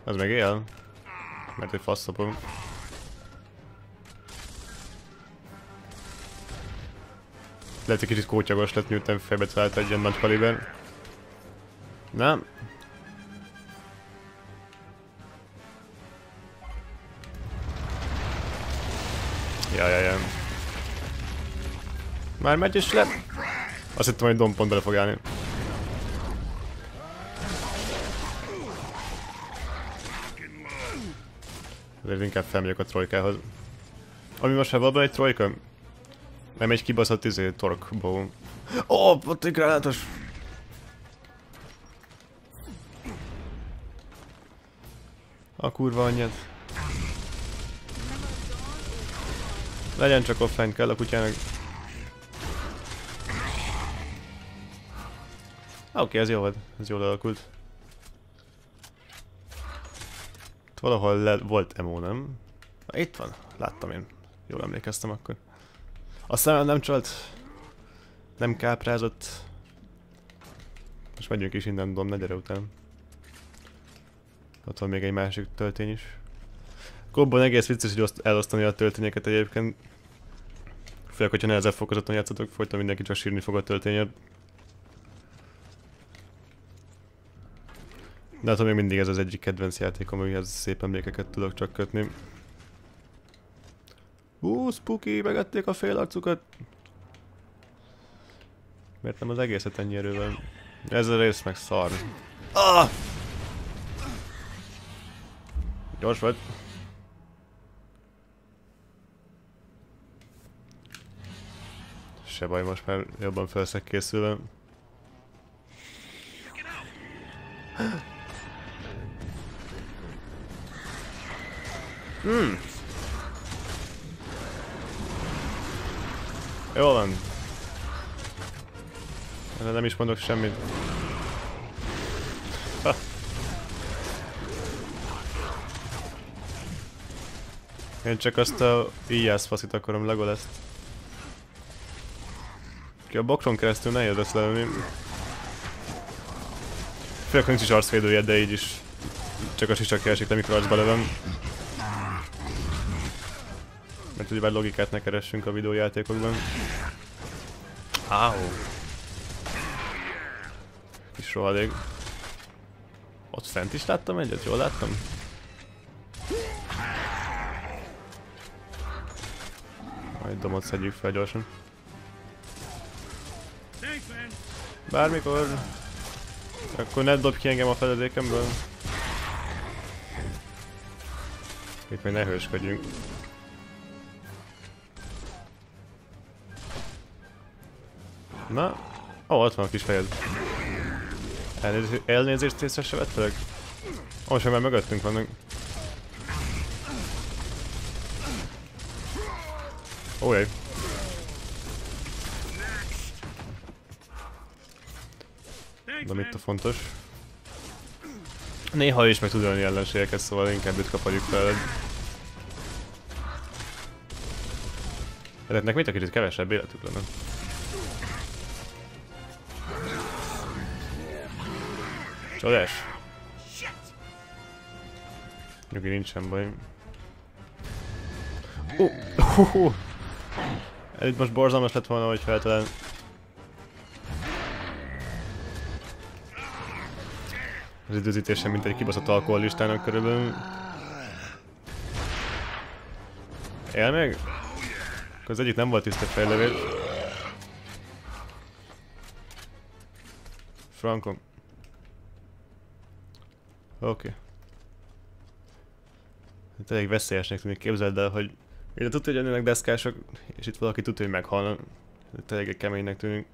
Az meg él? Mert egy faszopom. Lehet, hogy kicsit kótyagos lett, miután fejbe talált egy ilyen nagy kaliber. Nem. Jajajaj. Már megy is le. Azt hittem, hogy dompont bele fog állni. Ezért inkább felmegyek a trojkához. Ami most már valóban egy trojka? Nem egy kibaszott tork bow. Ó, ott egy gránátos! A kurva anyját. Legyen csak offline, kell a kutyának. Oké, ez jó volt. Ez jól alakult. Itt valahol volt emo, nem? Itt van. Láttam én. Jól emlékeztem akkor. A szemem nem csalt. Nem káprázott. Most megyünk is innen, Dom, ne gyere után. Ott van még egy másik töltény is. Kobban egész vicces, hogy elosztani a töltényeket egyébként. Főleg, hogyha nehezebb fokozaton játszatok, folyton mindenki csak sírni fog a töltényért. De hát még mindig ez az egyik kedvenc játékom, amihez szép emlékeket tudok csak kötni. Spooky, megették a félarcukat! Miért nem az egészet ennyi erővel? Ez a rész meg szar. Ah! Gyors vagy. Se baj, most már jobban fel leszek készülve. Jól van. De nem is mondok semmit. Ha. Én csak azt a íjász faszit akarom, Legolaszt. Ki a bokron keresztül nehéz lesz lelőni. Főleg nincs is arcvédője, de így is csak a sisak keresik le, mikor arcba lövöm. Mert ugyebár logikát ne keressünk a videójátékokban. Áó! Kis rohadék. Ott fent is láttam egyet, jól láttam? Majd Domot szedjük fel gyorsan. Bármikor. Akkor ne dobd ki engem a fedezékemből. Itt még ne hősködjünk. Na, ott van a kis fejed. Elnézést észre se vettelek? Most már mögöttünk vannak. Ójjj. De mit a fontos? Néha is meg tud ölni ellenségeket, szóval inkább őt kaparjuk fel. Ezeknek mit a kicsit kevesebb életük lenne? Csodás! Nyugi, nincsen baj. Ez itt most borzalmas lett volna, hogy feltalán. Az időzítésem mint egy kibaszott alkoholistának körülbelül. Él még? Akkor az egyik nem volt tiszta fejlevél. Frankom. Oké. Hát elég veszélyesnek tűnik, képzeld el, hogy ide tudja, hogy jönnek deszkások, és itt valaki tudja, hogy meghalna. Itt elég keménynek tűnik.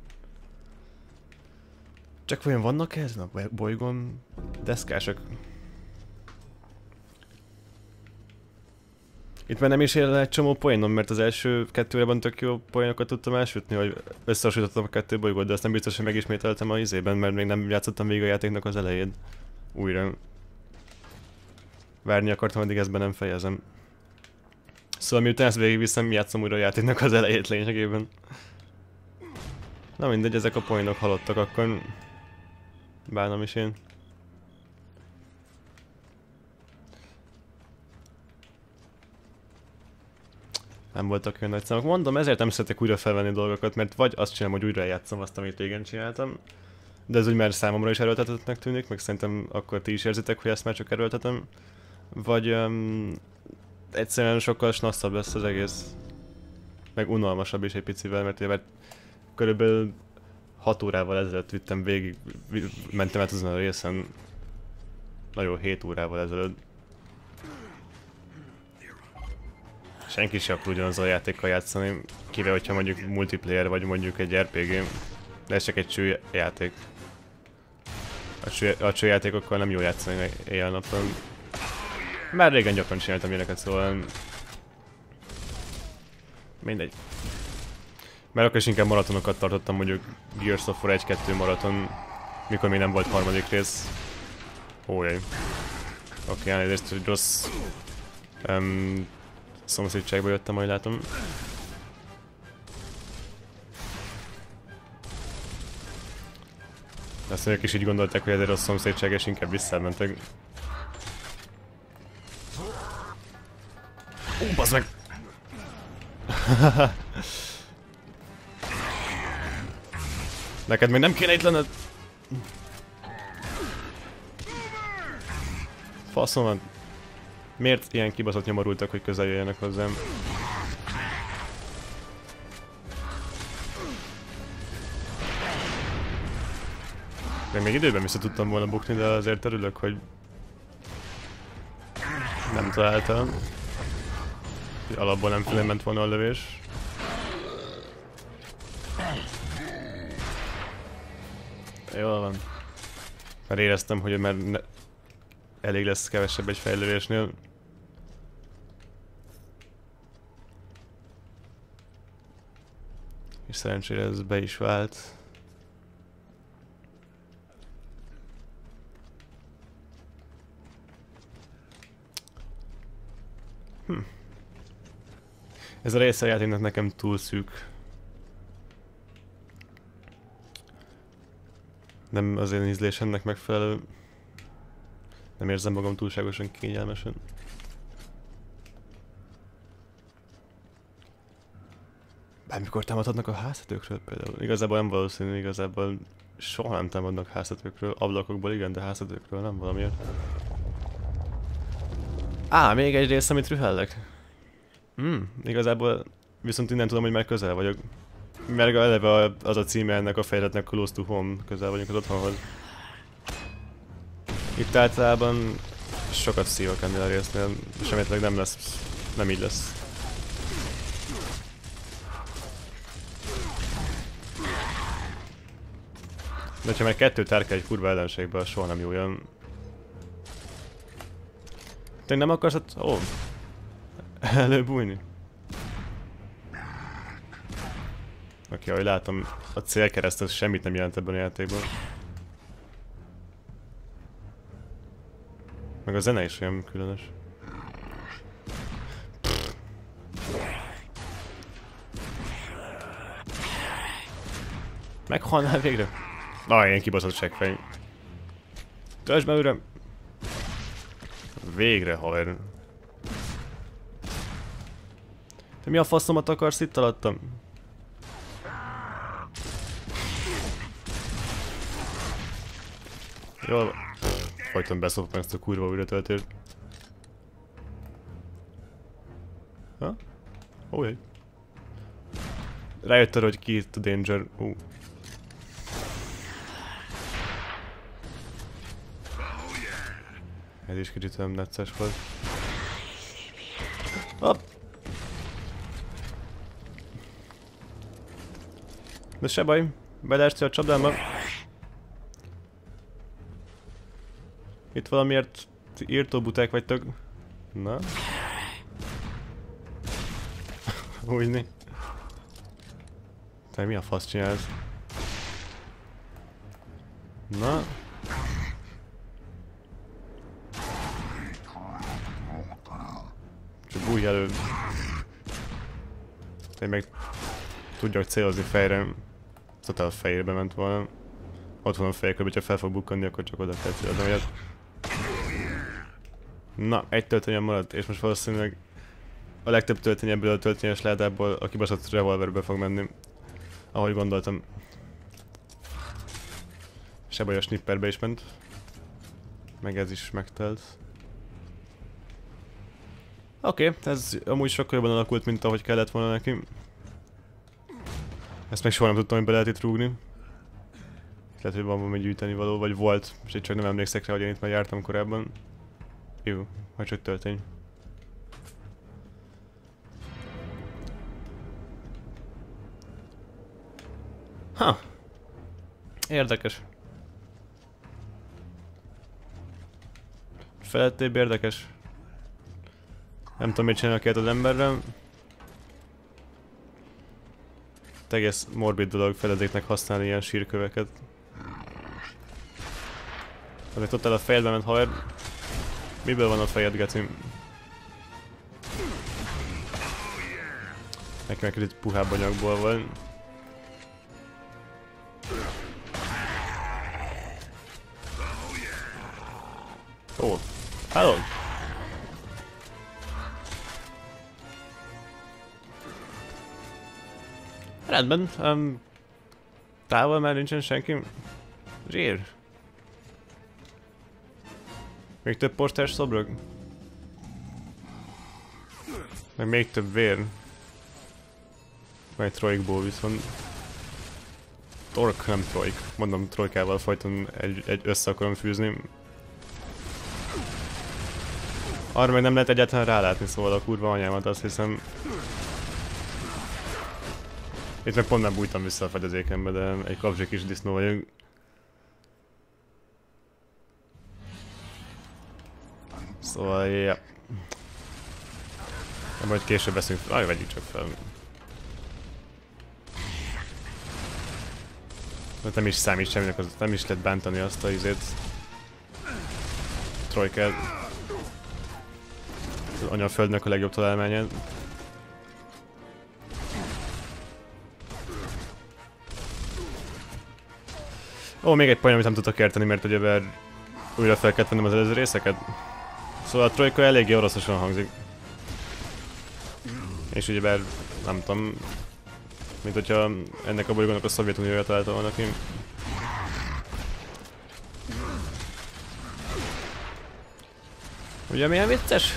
Csak vajon vannak ezen a bolygón deszkások? Itt már nem is ér egy csomó poénom, mert az első kettőreben tök jó poénokat tudtam elsütni, hogy összehasonlítottam a kettő bolygót, de azt nem biztos, hogy megismételtem a izében, mert még nem játszottam végig a játéknak az elején. Újra. Várni akartam, addig ezt be nem fejezem. Szóval miután ezt végigviszem, játszom újra a játéknak az elejét lényegében. Na mindegy, ezek a poénok halottak, akkor bánom is én. Nem voltak olyan nagy számok. Mondom, ezért nem szeretek újra felvenni dolgokat, mert vagy azt csinálom, hogy újra játszom azt, amit régen csináltam, de ez úgy már számomra is erőltetettnek tűnik, meg szerintem akkor ti is érzitek, hogy ezt már csak erőltetem. Vagy egyszerűen sokkal snasszabb lesz az egész. Meg unalmasabb is egy picivel, mert körülbelül 6 órával ezelőtt vittem végig, mentem át azon a részen. Nagyon 7 órával ezelőtt. Senki sem akar ugyanazzal a játékkal játszani, kivéve hogyha mondjuk multiplayer vagy mondjuk egy RPG, de ez csak egy csőjáték. A csőjátékokkal nem jó játszani éjjel-nappal. Már régen gyakran csináltam ilyeneket, szóval... Mindegy. Mert akkor is inkább maratonokat tartottam, mondjuk Gears of War 1-2 maraton, mikor még nem volt harmadik rész. Ójaj. Oké, elnézést, hogy rossz... szomszédságba jöttem, majd látom. Azt ők is így gondolták, hogy ez egy rossz szomszédság, és inkább visszamentek. Ó, bazd meg! Neked még nem kéne itt lenned? Faszom van. Miért ilyen kibaszott nyomorultak, hogy közel jöjjenek hozzám? De még időben vissza tudtam volna bukni, de azért örülök, hogy nem találtam. Alapból nem felé ment volna a lövés. Jól van. Már éreztem, hogy már elég lesz kevesebb egy fejlődésnél. És szerencsére ez be is vált. Ez a része a játéknak nekem túl szűk. Nem az én ízlésemnek megfelelő. Nem érzem magam túlságosan kényelmesen. Bármikor támadhatnak a háztetőkről például. Igazából nem valószínű, igazából soha nem támadnak háztetőkről. Ablakokból igen, de háztetőkről nem valamiért. Még egy rész, amit rühellek. Igazából viszont innen tudom, hogy már közel vagyok. Mert eleve az a címe ennek a fejletnek, Close to Home, közel vagyunk az otthonhoz. Itt általában sokat szívok ennél a résznél, semmileg nem lesz, nem így lesz. De ha meg 2 tárka egy kurva ellenségben, soha nem jó jön. Te nem akarsz előbújni? Oké, ahogy látom, a célkereszt az semmit nem jelent ebben a játékban. Meg a zene is olyan különös. Meghalnál végre? Ilyen kibaszott seggfej. Töltsd be újra! Végre, haver. Te mi a faszomat akarsz itt alattam? Jól. Folyton beszoptam ezt a kurva újratöltést. Ha? Ójj. Rájött arra, hogy ki itt a danger. Ez is kicsit olyan necces volt. Hopp! De se baj, beleestél a csapdámba. Itt valamiért írtó buták vagytok. Na? Úgyni. Te mi a fasz csinálsz? Na? Csak bújj elő. Én meg tudjak célozni fejre. Totál fejébe ment volna. Ott van a fejekről, hogyha fel fog bukkanni, akkor csak oda kell célozni olyat. Na, egy töltőnyem maradt, és most valószínűleg a legtöbb töltény ebből a töltényes ládából a kibaszott revolverbe fog menni. Ahogy gondoltam. Se baj, a snipperbe is ment. Meg ez is megtelt. Oké, ez amúgy sokkal jobban alakult, mint ahogy kellett volna neki. Ezt meg soha nem tudtam, hogy be lehet itt rúgni. Lehet, hogy van valami gyűjteni való, vagy volt, és itt csak nem emlékszek rá, hogy én itt már jártam korábban. Jó, vagy csak töltény. Ha! Érdekes. Felettébb érdekes. Nem tudom, mit csinálnak ilyet az emberrel. Egész morbid dolog fedezéknek használni ilyen sírköveket. Amit ott el a fejedben ment haver. Miből van a fejed, Geci? Neki meg kicsit puhább anyagból van. Ó, hello! Rendben, távol már nincsen senki. Zsír. Még több postás szobrok? Meg még több vér. Vagy trojkból viszont. Tork, nem trojk. Mondom, trojkával folyton egy össze akarom fűzni. Arra meg nem lehet egyáltalán rálátni, szóval a kurva anyámat, azt hiszem. Itt meg pont nem bújtam vissza a fedezékembe, de egy kapzsi kis disznó vagyok. Szóval, ja. De majd később beszélünk fel. Vegyük csak fel. De nem is számít semminek, az nem is lehet bántani azt a izét. Trojkát. Az anyaföldnek a legjobb találmányát. Ó, még egy poén, amit nem tudok érteni, mert ugye újra fel kellett vennem az előző részeket. Szóval a trojka eléggé oroszosan hangzik. És ugyebár, nem tudom, mint hogyha ennek a bolygónak a Szovjetuniója találta volna ki. Ugye milyen vicces?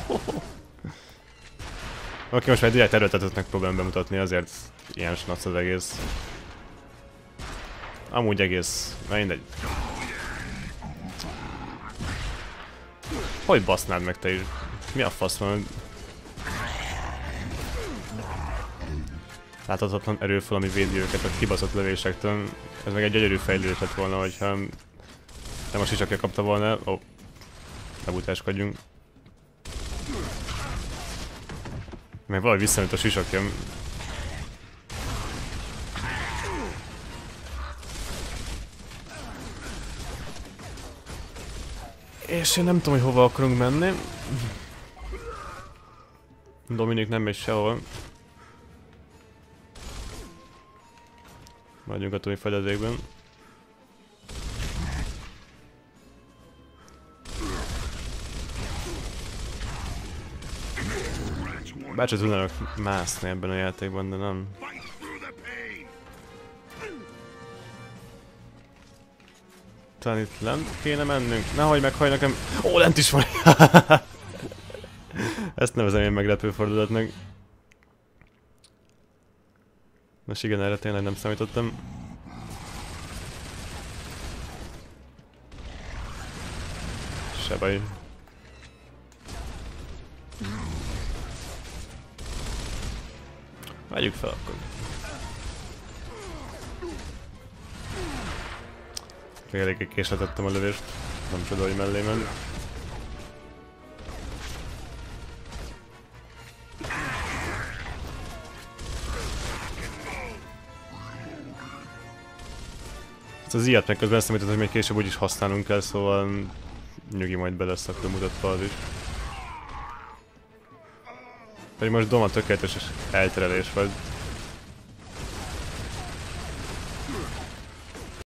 Oké, most már direkt erőltetőtnek próbálom bemutatni, azért ilyen snac az egész. Amúgy egész, na mindegy. Hogy basznád meg te is? Mi a fasz van? Láthatatlan erőfal, ami védi őket a kibaszott lövésektől. Ez meg egy gyönyörű fejlődés lett volna, hogyha nem a sisakja kapta volna. Ó, ne butáskodjunk. Meg valahogy visszanőtt a sisakja. És én nem tudom, hogy hova akarunk menni. Dominik nem megy sehol. Maradjunk a túli fedezékben. Bárcsak tudnának mászni ebben a játékban, de nem. Talán itt lent kéne mennünk. Nehogy meghaj nekem. Ó, lent is van! Ezt nevezem én meglepő fordulatnak. Most igen, erre tényleg nem számítottam. Se baj. Vegyük fel akkor. Még eléggé késletettem a lövést. Nem csoda, hogy mellé ment. Ezt az ilyet meg közben eszemültet, hogy még később úgyis használnunk kell, szóval nyugi, majd be lesz akkor mutatva az is. Pedig most Doma tökéletes elterelés vagy.